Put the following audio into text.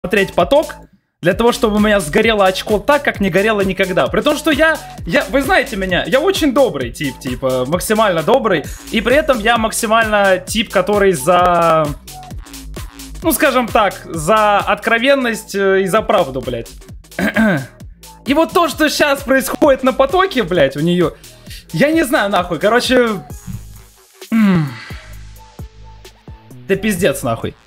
смотреть поток, для того, чтобы у меня сгорело очко так, как не горело никогда. При том, что вы знаете меня, я очень добрый тип, типа, максимально добрый. И при этом я максимально тип, который за... Ну, скажем так, за откровенность и за правду, блядь. И вот то, что сейчас происходит на потоке, блядь, у нее... Я не знаю, нахуй, короче... Да пиздец, нахуй.